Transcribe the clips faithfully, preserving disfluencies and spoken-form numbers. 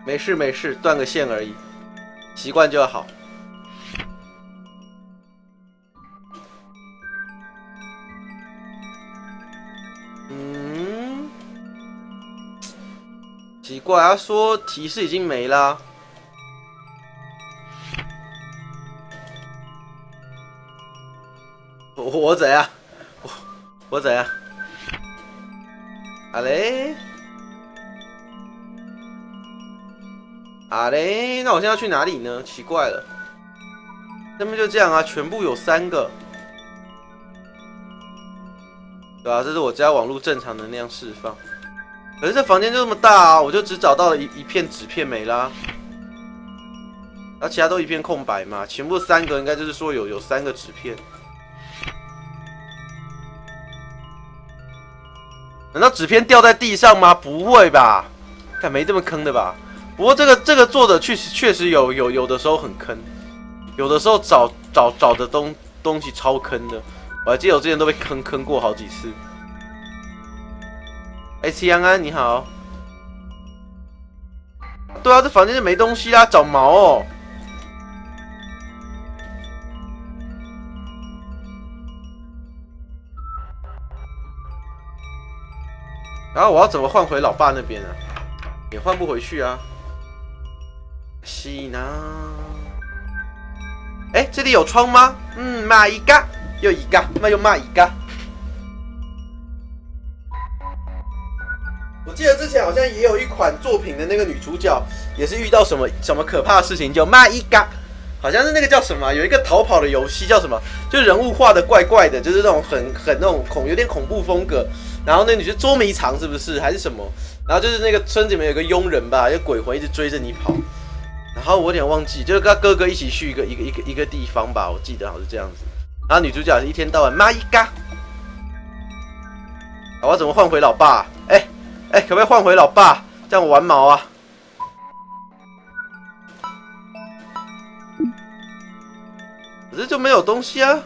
没事没事，断个线而已，习惯就好。嗯，奇怪，他说提示已经没啦。我我怎样？我我怎样？啊嘞？啊嘞？那我现在要去哪里呢？奇怪了，那么就这样啊，全部有三个，对啊，这是我家网络正常能量释放。可是这房间就这么大啊，我就只找到了一一片纸片没啦，然后其他都一片空白嘛，全部三个应该就是说有有三个纸片。难道纸片掉在地上吗？不会吧，看没这么坑的吧？不过这个这个作者确实确实有有有的时候很坑，有的时候找找找的东东西超坑的，我还记得我之前都被坑坑过好几次。哎，齐安安你好。对啊，这房间就没东西啦，找毛哦。然后我要怎么换回老爸那边啊？也换不回去啊。西呢？哎，这里有窗吗？嗯，骂一个，又一个，那又骂一个。我记得之前好像也有一款作品的那个女主角，也是遇到什么什么可怕的事情，叫骂一个。好像是那个叫什么，有一个逃跑的游戏叫什么，就人物画的怪怪的，就是那种很很那种恐有点恐怖风格。然后那女是捉迷藏是不是还是什么？然后就是那个村子里面有个佣人吧，有鬼魂一直追着你跑。然后我有点忘记，就是跟他哥哥一起去一个一个一个一个地方吧，我记得好像是这样子。然后女主角是一天到晚妈一嘎。我要怎么换回老爸？哎哎，可不可以换回老爸？这样我玩毛啊！可是就没有东西啊！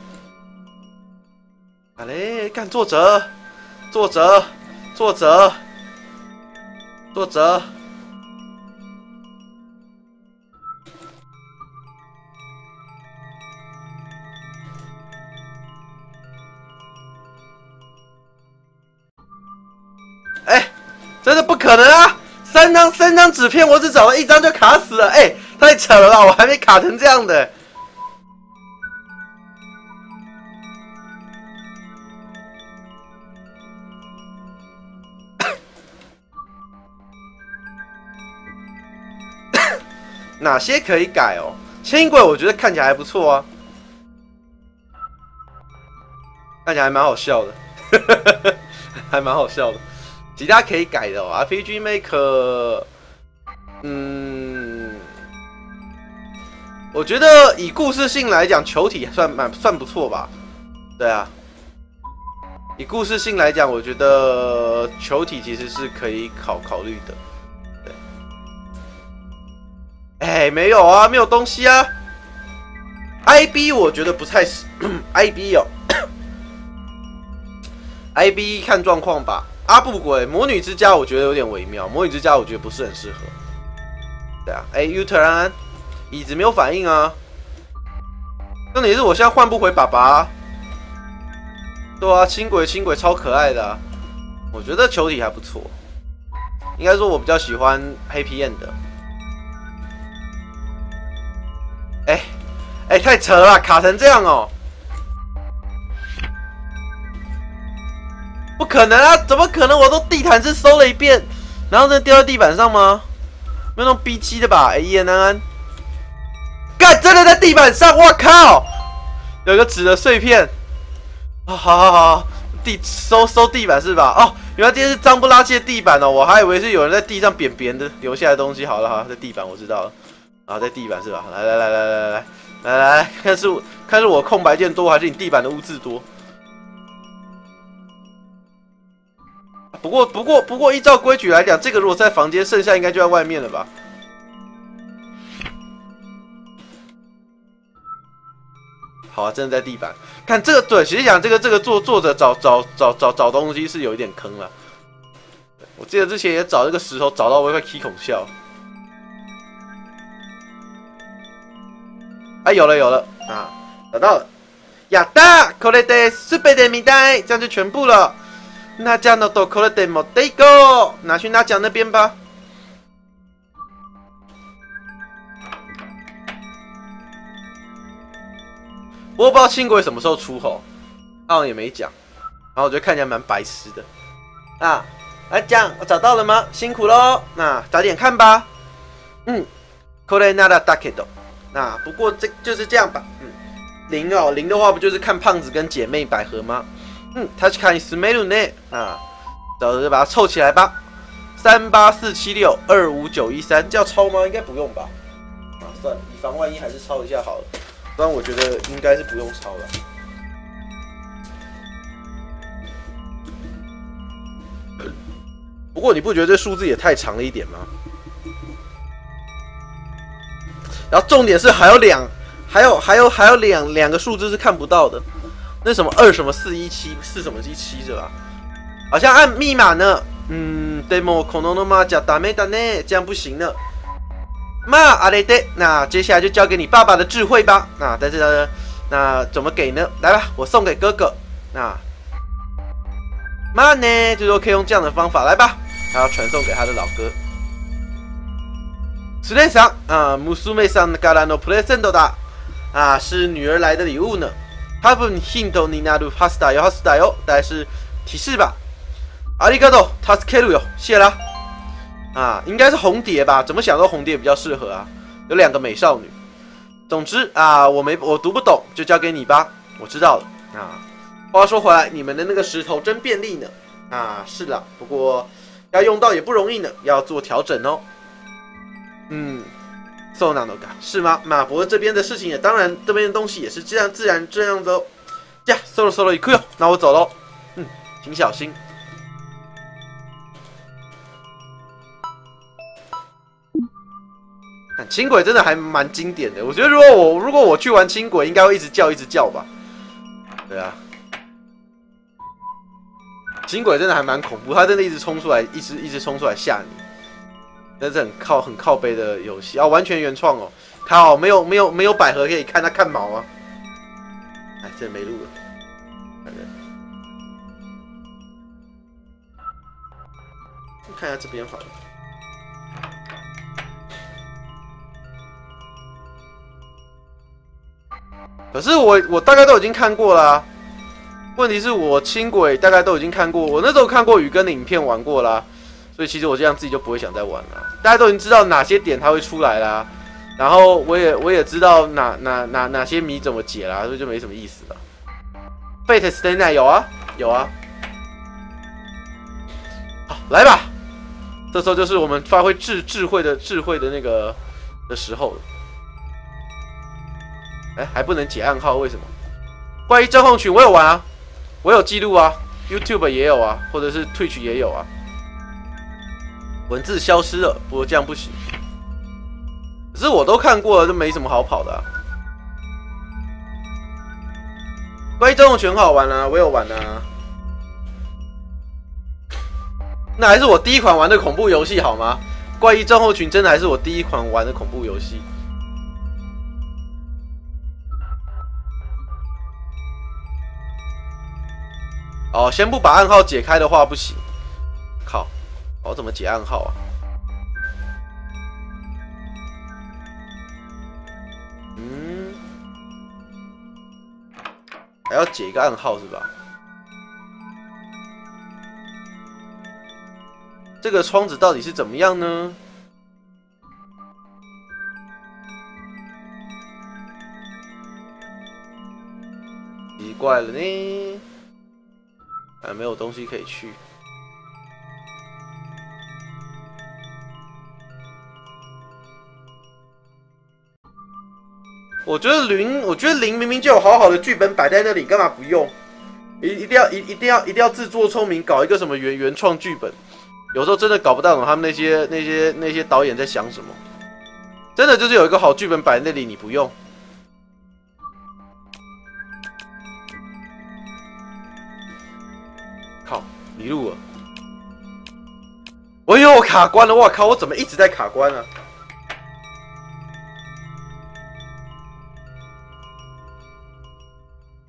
啊嘞，干作者，作者，作者，作者。哎，真的不可能啊！三张三张纸片，我只找了一张就卡死了。哎，太扯了吧！我还没卡成这样的。哪些可以改哦？轻轨我觉得看起来还不错啊，看起来还蛮好笑的，还蛮好笑的。其他可以改的哦 ，R P G Maker， 嗯，我觉得以故事性来讲，球体算蛮算不错吧。对啊，以故事性来讲，我觉得球体其实是可以考考虑的。对，哎，没有啊，没有东西啊。I B 我觉得不太是I B 哦，I B 看状况吧。阿布鬼魔女之家我觉得有点微妙，魔女之家我觉得不是很适合。对啊，哎 ，U 特兰椅子没有反应啊。重点是我现在换不回爸爸、啊。对啊，轻轨轻轨超可爱的、啊，我觉得球体还不错。应该说我比较喜欢黑皮燕的。哎哎，太扯了，卡成这样哦！不可能啊！怎么可能？我都地毯式搜了一遍，然后呢掉在地板上吗？没有那种逼机的吧？哎，一言难安。干，真的在地板上！我靠，有个纸的碎片。啊、哦，好好好，地搜搜地板是吧？哦，原来今天是脏不拉几的地板哦，我还以为是有人在地上扁扁的留下来的东西。好了好了，在地板我知道了。啊，在地板是吧？来来来来来来来来来，看是看是我空白键多还是你地板的污渍多？不过不过不过，依照规矩来讲，这个如果在房间，剩下应该就在外面了吧？好啊，真的在地板。看这个，对，其实讲这个这个作作者找找找找找东西是有一点坑了。我记得之前也找这个石头，找到我快 K 孔笑。 啊，有了有了啊，找到了。亚达，これで全てみたい，这样就全部了。那这样的都これでも得go，拿去拿奖那边吧。我不知道轻轨什么时候出吼，好像也没讲，然后我觉得看起来蛮白痴的啊。来讲，我找到了吗？辛苦喽，那早点看吧。嗯，これならだけど，那不过这就是这样吧。嗯，零哦，零的话不就是看胖子跟姐妹百合吗？嗯，他去看スメルね啊，找着把它凑起来吧。三八四七六二五九一三，这要抄吗？应该不用吧。啊，算了，以防万一还是抄一下好了。不然我觉得应该是不用抄了。不过你不觉得这数字也太长了一点吗？然后重点是还有两，还有还有还有两两个数字是看不到的，那什么二什么四一七四什么一七是吧？好像按密码呢，嗯，でもこのままじゃダメだね，这样不行呢。嘛阿雷德，那接下来就交给你爸爸的智慧吧。那在这呢，那怎么给呢？来吧，我送给哥哥。那嘛呢，就说可以用这样的方法来吧。他要传送给他的老哥。スレさん啊，娘さんからのプレゼントだ。啊，是女儿来的礼物呢。多分ヒントになるはずだよ、はずだよ。大概是提示吧。ありがとう、助けるよ，谢啦。啊，应该是红蝶吧？怎么想都红蝶比较适合啊。有两个美少女。总之啊，我没我读不懂，就交给你吧。我知道了啊。话说回来，你们的那个石头真便利呢。啊，是啦，不过要用到也不容易呢，要做调整哦。嗯，そうなのか，是吗？马博这边的事情也当然，这边的东西也是这样自然这样的哦。呀，そろそろ行くよ，那我走喽。嗯，请小心。轻轨真的还蛮经典的，我觉得如果我如果我去玩轻轨，应该会一直叫一直叫吧。对啊，轻轨真的还蛮恐怖，它真的一直冲出来，一直一直冲出来吓你。那是很靠很靠背的游戏啊，完全原创哦。靠，没有没有没有百合可以看，它看毛啊。哎，这没路了。看一下这边好了。可是我我大概都已经看过啦、啊，问题是我轻轨大概都已经看过，我那时候看过雨根的影片玩过啦，所以其实我这样自己就不会想再玩了。大家都已经知道哪些点它会出来啦，然后我也我也知道哪哪哪哪些谜怎么解啦，所以就没什么意思了。Fate Stay Night 有啊有啊，好来吧，这时候就是我们发挥智智慧的智慧的那个的时候了。哎，还不能解暗号，为什么？怪异症候群我有玩啊，我有记录啊 ，YouTube 也有啊，或者是 Twitch 也有啊。文字消失了，不过这样不行。可是我都看过了，就没什么好跑的啊。怪异症候群好玩啊，我有玩啊。那还是我第一款玩的恐怖游戏好吗？怪异症候群真的还是我第一款玩的恐怖游戏。哦，先不把暗号解开的话不行。靠，我怎么解暗号啊？嗯，还要解一个暗号是吧？这个窗子到底是怎么样呢？奇怪了呢。啊，没有东西可以去。我觉得零，我觉得零明明就有好好的剧本摆在那里，干嘛不用？一一定要一一定要一定要自作聪明，搞一个什么原原创剧本？有时候真的搞不大懂他们那些那些那些导演在想什么。真的就是有一个好剧本摆在那里，你不用。靠，迷路了！哎呦，我卡关了！我靠，我怎么一直在卡关啊？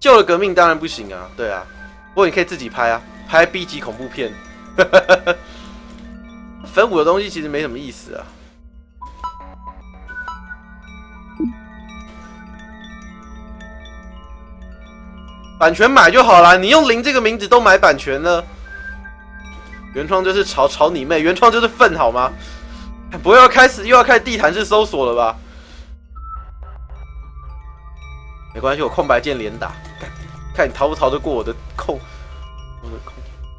救了革命当然不行啊，对啊。不过你可以自己拍啊，拍 B 级恐怖片。粉舞的东西其实没什么意思啊。版权买就好啦，你用零这个名字都买版权了。原创就是吵吵你妹，原创就是粪好吗？不会要开始又要开始地毯式搜索了吧？没关系，我空白键连打，看看你逃不逃得过我的空，我的空。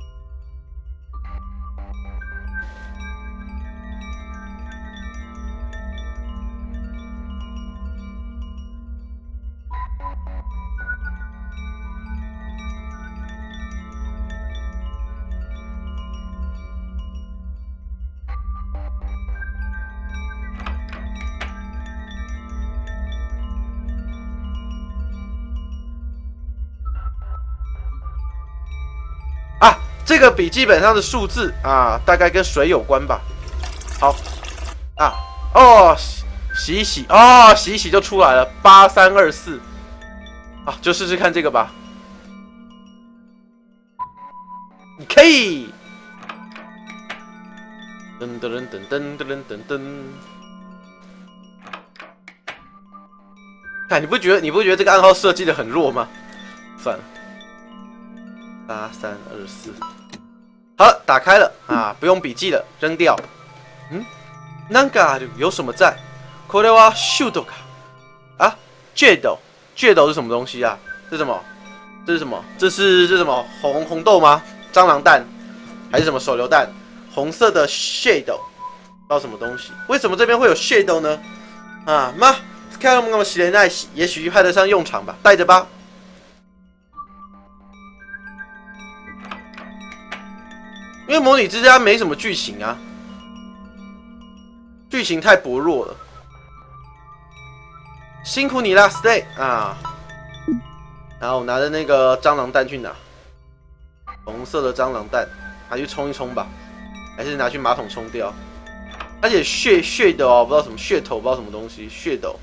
啊，这个笔记本上的数字啊，大概跟水有关吧。好，啊，哦，洗一洗，哦，洗一洗就出来了，八三二四，啊，就试试看这个吧。可以，噔噔噔噔噔噔噔噔。看，你不觉得你不觉得这个暗号设计的很弱吗？算了。八三二四，好了，打开了啊，不用笔记了，扔掉。嗯，なんか有什么在？これはシュートか？啊，血斗，血斗是什么东西啊？这是什么？这是什么？这是这是什么？红红豆吗？蟑螂蛋还是什么手榴弹？红色的血斗，不知道什么东西？为什么这边会有血斗呢？啊，妈，看我们洗莲奈，也许派得上用场吧，带着吧。因为魔女之家没什么剧情啊，剧情太薄弱了。辛苦你啦 ，Stay 啊！然后我拿着那个蟑螂蛋去拿，红色的蟑螂蛋，拿去冲一冲吧，还是拿去马桶冲掉？而且血血的哦，不知道什么噱头，不知道什么东西，血斗。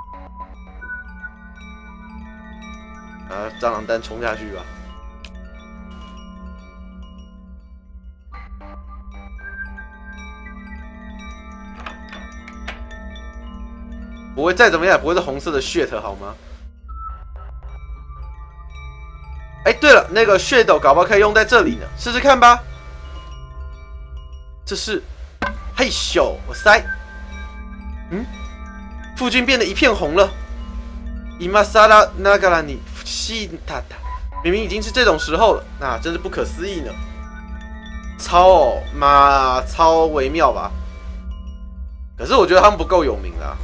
啊，蟑螂蛋冲下去吧。不会再怎么样，也不会是红色的 shit 好吗？哎，对了，那个血斗搞不好可以用在这里呢，试试看吧。这是，嘿咻，我塞，嗯，附近变得一片红了。伊玛萨拉那嘎拉尼西塔塔，明明已经是这种时候了，那、啊、真是不可思议呢。超哦，妈，超微妙吧？可是我觉得他们不够有名啦。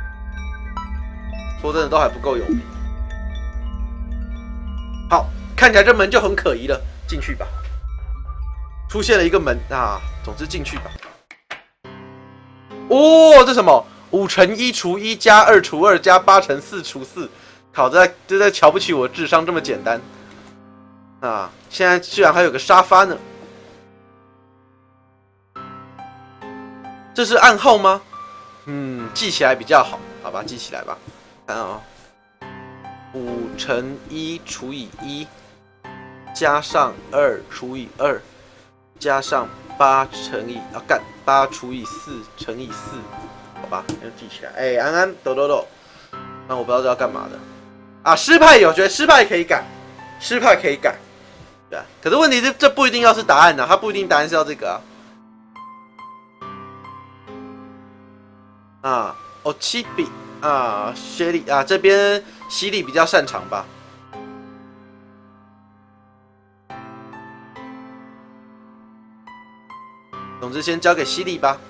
说真的，都还不够有名。好，看起来这门就很可疑了，进去吧。出现了一个门啊，总之进去吧。哦，这什么？五乘一除一加二除二加八乘四除四，靠，这在这在瞧不起我智商这么简单啊！现在居然还有个沙发呢。这是暗号吗？嗯，记起来比较好，好吧，记起来吧。看啊、哦，五乘一除以一，加上二除以二，加上八乘以啊干八除以四乘以四，好吧，要记起来。哎、欸，安安，抖抖抖，那我不知道这要干嘛的啊。失败有，觉得失败可以改，失败可以改，对啊。可是问题是，这不一定要是答案呐、啊，它不一定答案是要这个啊。啊，哦，七比。啊，薛利啊，这边犀利比较擅长吧。总之，先交给犀利吧。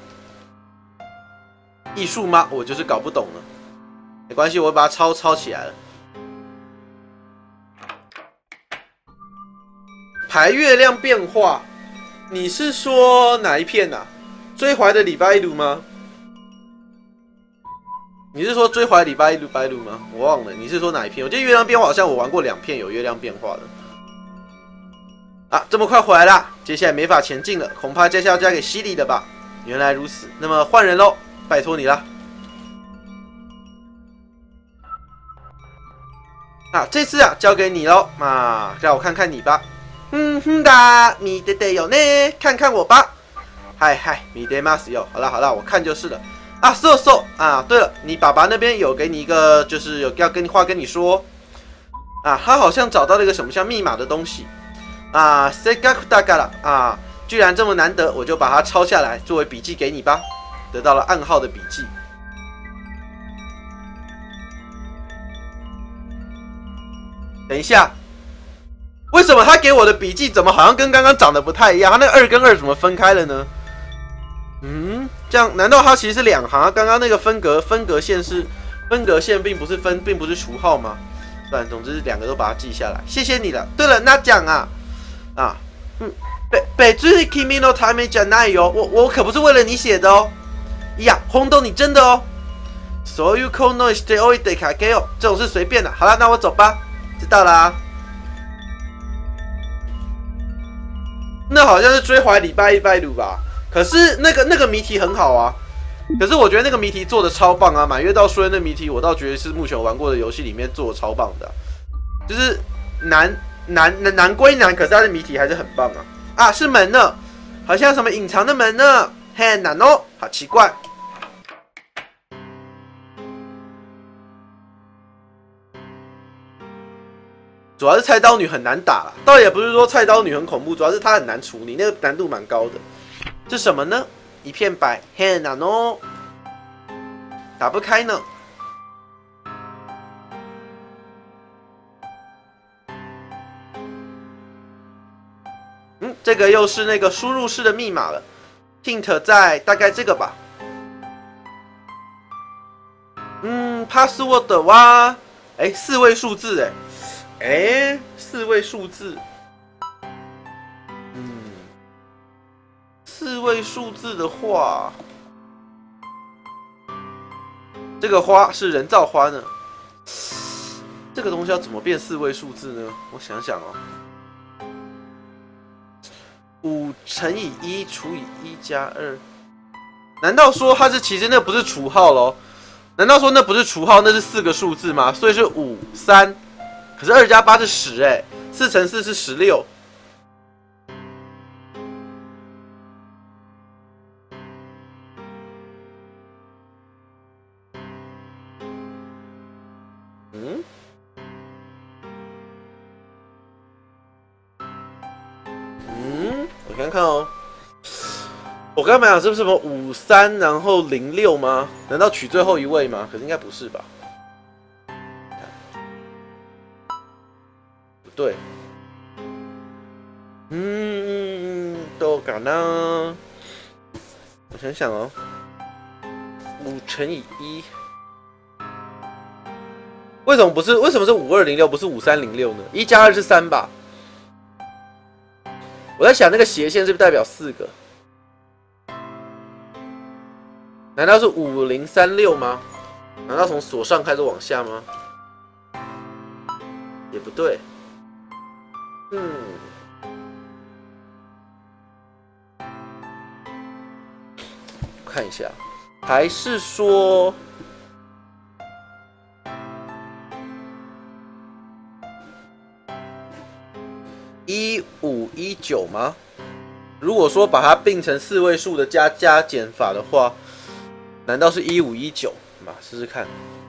艺术吗？我就是搞不懂了。没关系，我会把它抄抄起来了。排月亮变化，你是说哪一片啊？追怀的礼拜一吗？你是说追怀礼拜一拜路吗？我忘了，你是说哪一片？我记得月亮变化好像我玩过两片有月亮变化的。啊，这么快回来啦！接下来没法前进了，恐怕接下来要交给犀利的吧？原来如此，那么换人喽，拜托你啦！ 啊，这次啊交给你喽，啊，让我看看你吧。嗯哼哒，米得得有呢，看看我吧。嗨嗨，米得马斯有，好了好了，我看就是了。啊，瘦瘦啊，对了，你爸爸那边有给你一个，就是有要跟你话跟你说。啊，他好像找到了一个什么像密码的东西。啊 s e g a k u d a g a 了啊，居然这么难得，我就把它抄下来作为笔记给你吧。得到了暗号的笔记。等一下，为什么他给我的笔记怎么好像跟刚刚长得不太一样？他那个二跟二怎么分开了呢？嗯，这样难道它其实是两行？刚刚那个分隔分隔线是分隔线，并不是分，并不是除号吗？算，总之两个都把它记下来，谢谢你了。对了，那讲啊啊，嗯，北北最 Kimi no time 讲那哟，我我可不是为了你写的哦。呀，轰动你真的哦。所有 konoしておいてかけよ，这种是随便的。好了，那我走吧。知道啦、啊。那好像是追怀礼拜一拜五吧？可是那个那个谜题很好啊。可是我觉得那个谜题做的超棒啊！满月到书院的谜题，我倒觉得是目前我玩过的游戏里面做的超棒的、啊，就是难难难难归难，可是它的谜题还是很棒啊！啊，是门呢，好像什么隐藏的门呢，很难哦，好奇怪。主要是菜刀女很难打啦，倒也不是说菜刀女很恐怖，主要是她很难处理，那个难度蛮高的。这什么呢？一片白，很难哦，打不开呢。嗯，这个又是那个输入式的密码了 ，hint 在大概这个吧。嗯 ，password 哇，哎，四位数字哎。哎，四位数字，嗯，四位数字的话，这个花是人造花呢。这个东西要怎么变四位数字呢？我想想哦，五乘以一除以一加二，难道说它是其实那不是除号咯？难道说那不是除号，那是四个数字吗？所以是五三。可是二加八是十哎，四乘四是十六。嗯？嗯？我看看哦。我刚才讲是不是什么五三然后零六吗？难道取最后一位吗？可是应该不是吧？对，嗯，都敢呢。我想想哦，五乘以一，为什么不是？为什么是五二零六，不是五三零六呢？一加二是三吧？我在想那个斜线是不是代表四个？难道是五零三六吗？难道从左上开始往下吗？也不对。嗯，看一下，还是说一五一九吗？如果说把它并成四位数的加加减法的话，难道是一五一九嘛？试试看。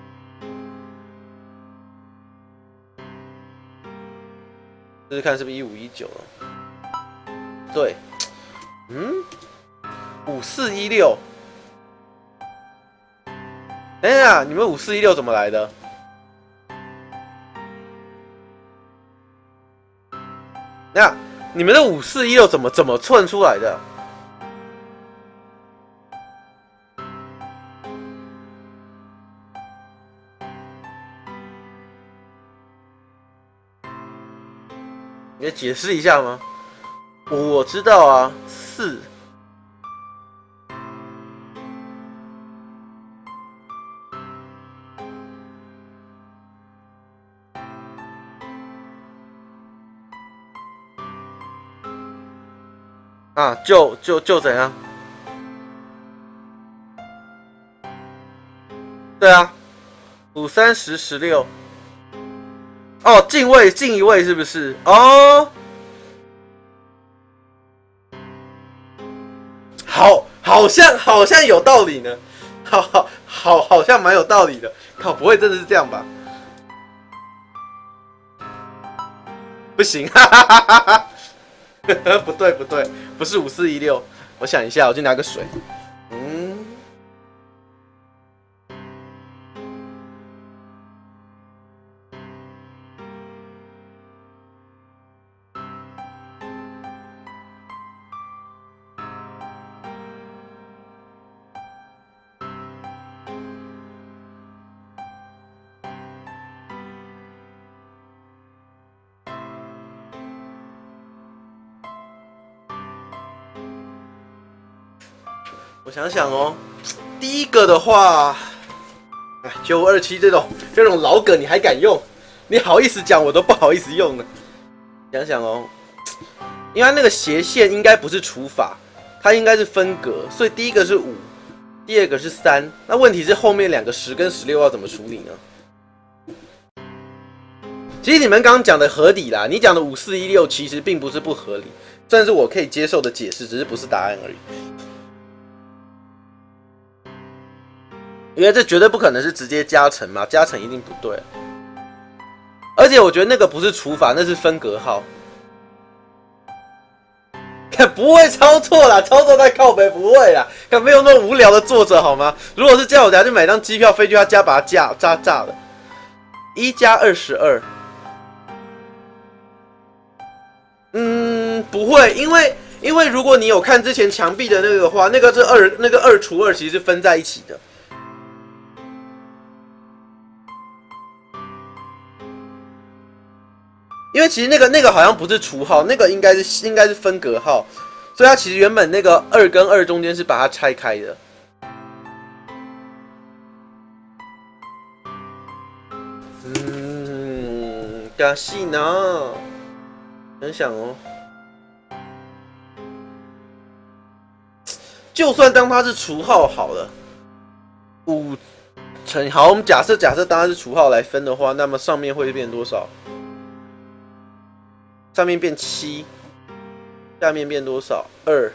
试试看是不是一五一九了？对，嗯，五四一六。等一下，你们五四一六怎么来的？那你们的五四一六怎么怎么算出来的？你要解释一下吗？我知道啊，四。啊，就就就怎样？对啊，五三十十六。 哦，进位进一位是不是？哦，好，好像好像有道理呢，好好好，好像蛮有道理的。靠，不会真的是这样吧？不行，哈哈哈哈哈！不对不对，不是五四一六。我想一下，我去拿个水。嗯。我想想哦，第一个的话，哎，九五二七这种这种老梗你还敢用？你好意思讲，我都不好意思用呢。想想哦，因为它那个斜线应该不是除法，它应该是分隔，所以第一个是五，第二个是三。那问题是后面两个十跟十六要怎么处理呢？其实你们刚刚讲的合理啦，你讲的五四一六其实并不是不合理，算是我可以接受的解释，只是不是答案而已。因为这绝对不可能是直接加成嘛，加成一定不对。而且我觉得那个不是除法，那是分隔号。看不会操作啦，操作在靠北不会啦，看没有那么无聊的作者好吗？如果是这样，我等下就买张机票飞去他家把他炸炸炸了。一加二十二，嗯，不会，因为因为如果你有看之前墙壁的那个的话，那个是二，那个二除二其实是分在一起的。因为其实那个那个好像不是除号，那个应该是应该是分隔号，所以它其实原本那个二跟二中间是把它拆开的。嗯，可惜呢。想想哦，就算当它是除号好了，五乘好，我们假设假设当它是除号来分的话，那么上面会变多少？上面变七，下面变多少？二。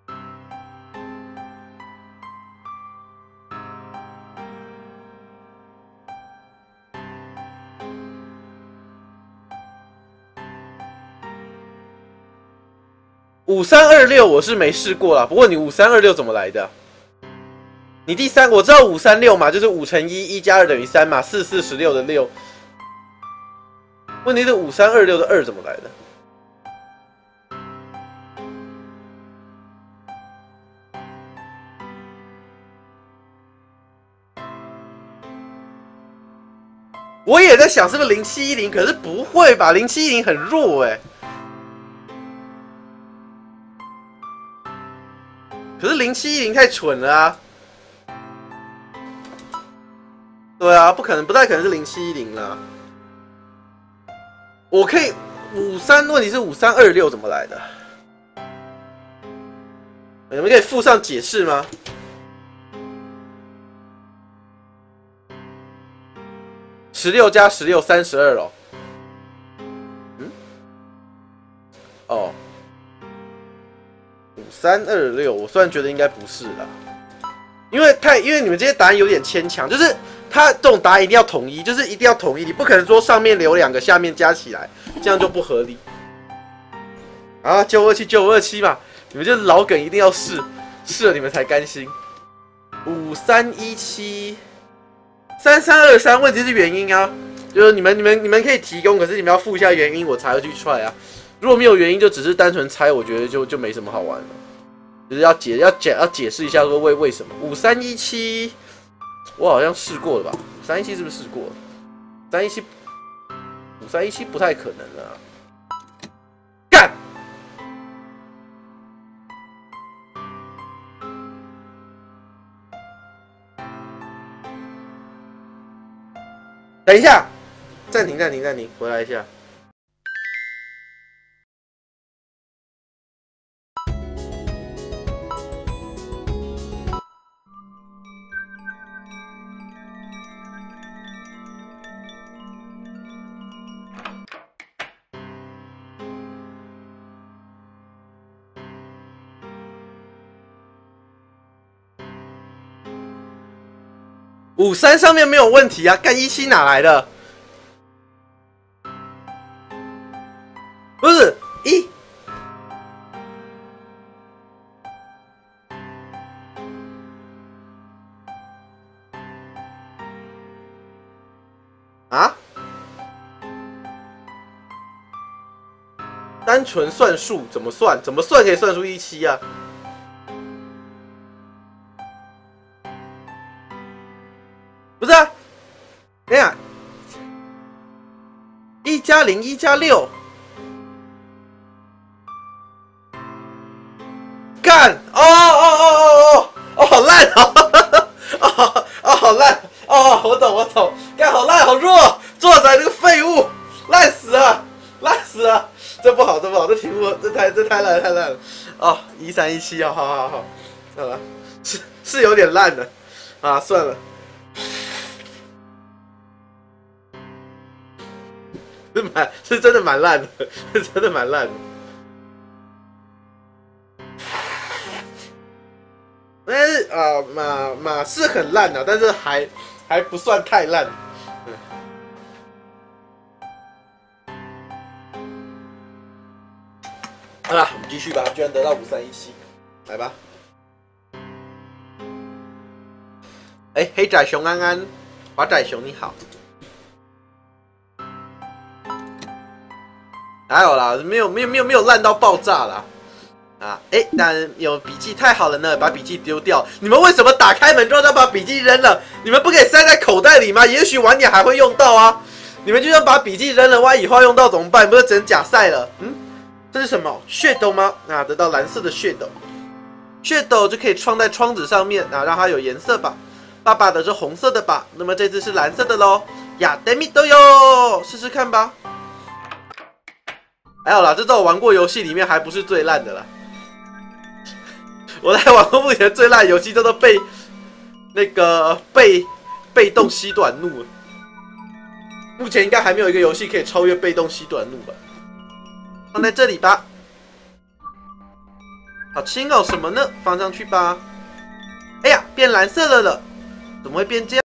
五三二六我是没试过啦，不过你五三二六怎么来的？你第三我知道五三六嘛，就是五乘一，一加二等于三嘛，四四十六的六。问题是五三二六的二怎么来的？我也在想是不是零七一零，可是不会吧？零七一零很弱哎、欸。可是零七一零太蠢了啊！对啊，不可能，不太可能是零七一零啦。我可以五三，问题是五三二六怎么来的？你们可以附上解释吗？十六加十六，三十二哦。嗯？哦。五三二六，我虽然觉得应该不是啦，因为太，因为你们这些答案有点牵强，就是它这种答案一定要统一，就是一定要统一，你不可能说上面留两个，下面加起来，这样就不合理。啊，九二七九二七嘛，你们就是老梗，一定要试，试了你们才甘心。五三一七，三三二三，问题是原因啊，就是你们你们你们可以提供，可是你们要附一下原因，我才会去 try 啊。如果没有原因，就只是单纯猜，我觉得就就没什么好玩了。就是要解要解要解释一下说为为什么五三一七，我好像试过了吧？五三一七是不是试过了？三一七五三一七不太可能了、啊。干！等一下，暂停暂停暂停，回来一下。 五三上面没有问题啊，干一七哪来的？不是一。啊？单纯算数怎么算？怎么算可以算出一七啊？不是啊，等一下，一加零，一加六，干！哦哦哦哦哦哦，好烂哦！哦哦，好烂！哦，我懂我懂，干好烂好弱，作者这个废物，烂死了，烂死了！这不好，这不好，这题目这太这太烂了太烂了。哦，一三一七哦，好好好，好了，是是有点烂的啊，算了。是蛮是真的蛮烂的，是真的蛮烂的。但是啊、呃，马马是很烂的，但是还还不算太烂。嗯、好了，我们继续吧，居然得到五三一七，来吧。哎，黑仔熊安安，华仔熊你好。还有啦，没有没有没有没有烂到爆炸啦，啊，哎，但有笔记太好了呢，把笔记丢掉。你们为什么打开门之后要把笔记扔了？你们不可以塞在口袋里吗？也许晚点还会用到啊。你们就算把笔记扔了，万一以后用到怎么办？不是整假赛了？嗯，这是什么？血斗吗？啊，得到蓝色的血斗，血斗就可以创在窗子上面啊，让它有颜色吧。爸爸的是红色的吧？那么这次是蓝色的喽。呀 ，Demi 都有，试试看吧。还有啦，这在我玩过游戏里面还不是最烂的啦。我在玩过目前最烂的游戏叫做被那个被被动吸短怒。目前应该还没有一个游戏可以超越被动吸短怒吧？放在这里吧。好轻哦，什么呢？放上去吧。哎呀，变蓝色了了，怎么会变这样？